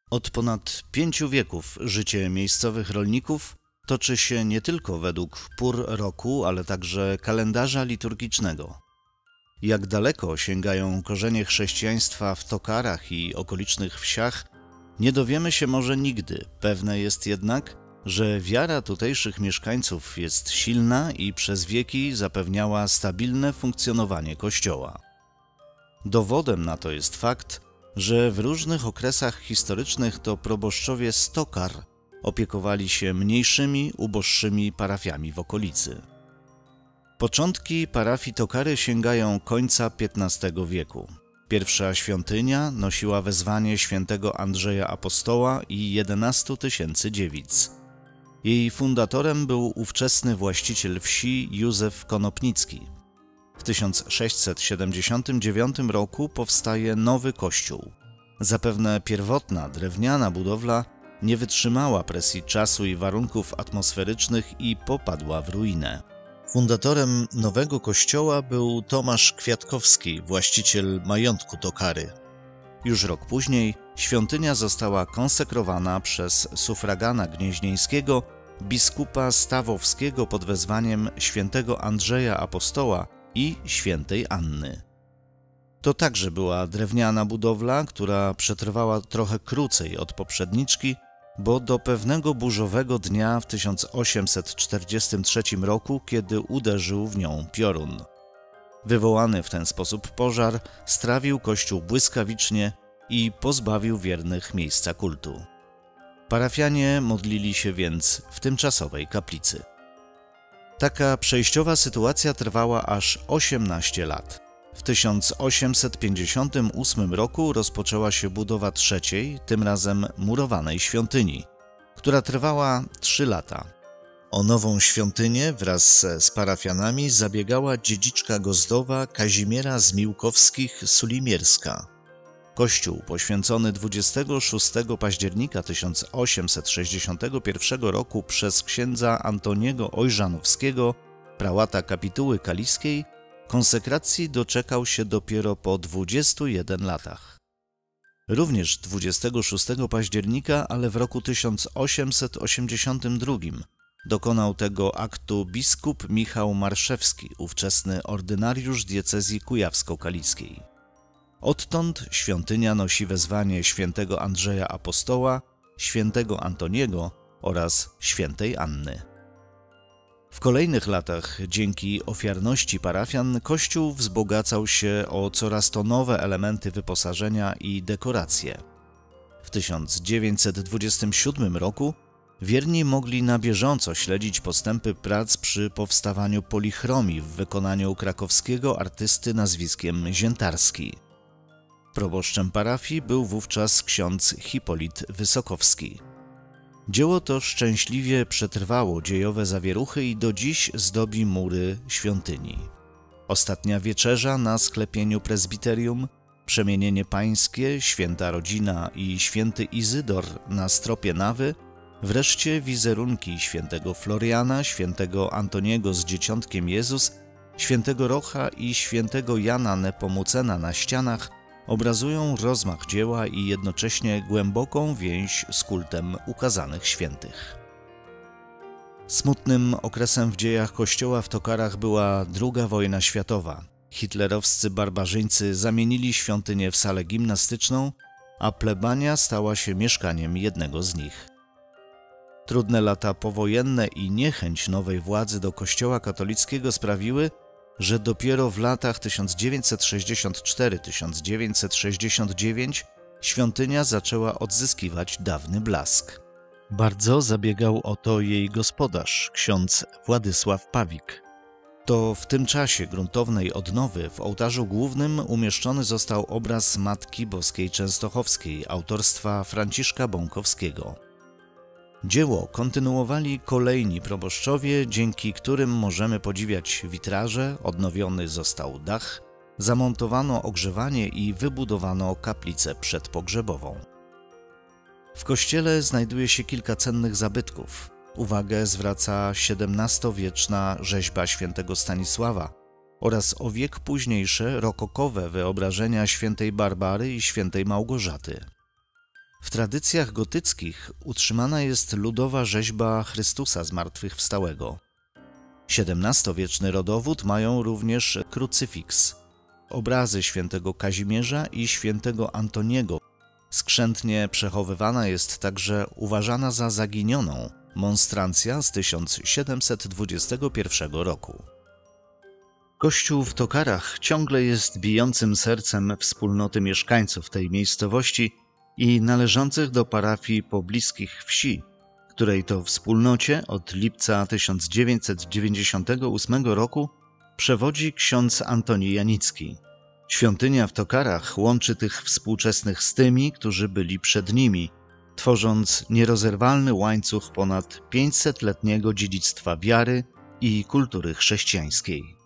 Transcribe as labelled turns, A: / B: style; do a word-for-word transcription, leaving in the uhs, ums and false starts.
A: Od ponad pięciu wieków życie miejscowych rolników toczy się nie tylko według pór roku, ale także kalendarza liturgicznego. Jak daleko sięgają korzenie chrześcijaństwa w Tokarach i okolicznych wsiach, nie dowiemy się może nigdy. Pewne jest jednak, że wiara tutejszych mieszkańców jest silna i przez wieki zapewniała stabilne funkcjonowanie Kościoła. Dowodem na to jest fakt, że w różnych okresach historycznych to proboszczowie z Tokar opiekowali się mniejszymi, uboższymi parafiami w okolicy. Początki parafii Tokary sięgają końca piętnastego wieku. Pierwsza świątynia nosiła wezwanie świętego Andrzeja Apostoła i jedenastu tysięcy dziewic. Jej fundatorem był ówczesny właściciel wsi Józef Konopnicki. W tysiąc sześćset siedemdziesiątym dziewiątym roku powstaje nowy kościół. Zapewne pierwotna, drewniana budowla nie wytrzymała presji czasu i warunków atmosferycznych i popadła w ruinę. Fundatorem nowego kościoła był Tomasz Kwiatkowski, właściciel majątku Tokary. Już rok później świątynia została konsekrowana przez sufragana gnieźnieńskiego, biskupa stawowskiego pod wezwaniem świętego Andrzeja Apostoła i świętej Anny. To także była drewniana budowla, która przetrwała trochę krócej od poprzedniczki, bo do pewnego burzowego dnia w tysiąc osiemset czterdziestym trzecim roku, kiedy uderzył w nią piorun. Wywołany w ten sposób pożar strawił kościół błyskawicznie i pozbawił wiernych miejsca kultu. Parafianie modlili się więc w tymczasowej kaplicy. Taka przejściowa sytuacja trwała aż osiemnaście lat. W tysiąc osiemset pięćdziesiątym ósmym roku rozpoczęła się budowa trzeciej, tym razem murowanej świątyni, która trwała trzy lata. O nową świątynię wraz z parafianami zabiegała dziedziczka gozdowa Kazimiera Zmiłkowskich-Sulimierska. Kościół poświęcony dwudziestego szóstego października tysiąc osiemset sześćdziesiątego pierwszego roku przez księdza Antoniego Ojżanowskiego, prałata kapituły kaliskiej, konsekracji doczekał się dopiero po dwudziestu jeden latach. Również dwudziestego szóstego października, ale w roku tysiąc osiemset osiemdziesiątym drugim dokonał tego aktu biskup Michał Marszewski, ówczesny ordynariusz diecezji kujawsko-kaliskiej. Odtąd świątynia nosi wezwanie świętego Andrzeja Apostoła, świętego Antoniego oraz świętej Anny. W kolejnych latach, dzięki ofiarności parafian, kościół wzbogacał się o coraz to nowe elementy wyposażenia i dekoracje. W tysiąc dziewięćset dwudziestym siódmym roku wierni mogli na bieżąco śledzić postępy prac przy powstawaniu polichromii w wykonaniu krakowskiego artysty nazwiskiem Ziętarski. Proboszczem parafii był wówczas ksiądz Hipolit Wysokowski. Dzieło to szczęśliwie przetrwało dziejowe zawieruchy i do dziś zdobi mury świątyni. Ostatnia wieczerza na sklepieniu prezbiterium, przemienienie pańskie, święta rodzina i święty Izydor na stropie nawy, wreszcie wizerunki świętego Floriana, świętego Antoniego z Dzieciątkiem Jezus, świętego Rocha i świętego Jana Nepomucena na ścianach obrazują rozmach dzieła i jednocześnie głęboką więź z kultem ukazanych świętych. Smutnym okresem w dziejach Kościoła w Tokarach była druga wojna światowa. Hitlerowscy barbarzyńcy zamienili świątynię w salę gimnastyczną, a plebania stała się mieszkaniem jednego z nich. Trudne lata powojenne i niechęć nowej władzy do Kościoła katolickiego sprawiły, że dopiero w latach tysiąc dziewięćset sześćdziesiątym czwartym do tysiąc dziewięćset sześćdziesiątego dziewiątego świątynia zaczęła odzyskiwać dawny blask. Bardzo zabiegał o to jej gospodarz, ksiądz Władysław Pawik. To w tym czasie gruntownej odnowy w ołtarzu głównym umieszczony został obraz Matki Boskiej Częstochowskiej autorstwa Franciszka Bąkowskiego. Dzieło kontynuowali kolejni proboszczowie, dzięki którym możemy podziwiać witraże, odnowiony został dach, zamontowano ogrzewanie i wybudowano kaplicę przedpogrzebową. W kościele znajduje się kilka cennych zabytków. Uwagę zwraca siedemnastowieczna rzeźba świętego Stanisława oraz o wiek późniejsze rokokowe wyobrażenia świętej Barbary i świętej Małgorzaty. W tradycjach gotyckich utrzymana jest ludowa rzeźba Chrystusa Zmartwychwstałego. siedemnastowieczny rodowód mają również krucyfiks, obrazy świętego Kazimierza i świętego Antoniego. Skrzętnie przechowywana jest także uważana za zaginioną monstrancja z tysiąc siedemset dwudziestego pierwszego roku. Kościół w Tokarach ciągle jest bijącym sercem wspólnoty mieszkańców tej miejscowości i należących do parafii pobliskich wsi, której to wspólnocie od lipca tysiąc dziewięćset dziewięćdziesiątego ósmego roku przewodzi ksiądz Antoni Janicki. Świątynia w Tokarach łączy tych współczesnych z tymi, którzy byli przed nimi, tworząc nierozerwalny łańcuch ponad pięćsetletniego dziedzictwa wiary i kultury chrześcijańskiej.